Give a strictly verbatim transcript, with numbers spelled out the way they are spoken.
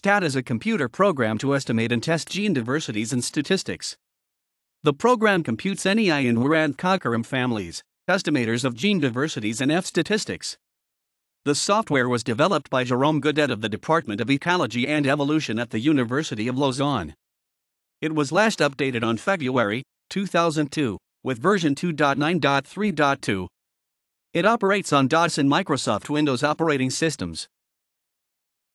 Fstat is a computer program to estimate and test gene diversities in statistics. The program computes Nei and Weir Cockerham families, estimators of gene diversities in F statistics. The software was developed by Jérôme Goudet of the Department of Ecology and Evolution at the University of Lausanne. It was last updated on February two thousand two, with version two point nine point three point two. It operates on DOS and Microsoft Windows operating systems.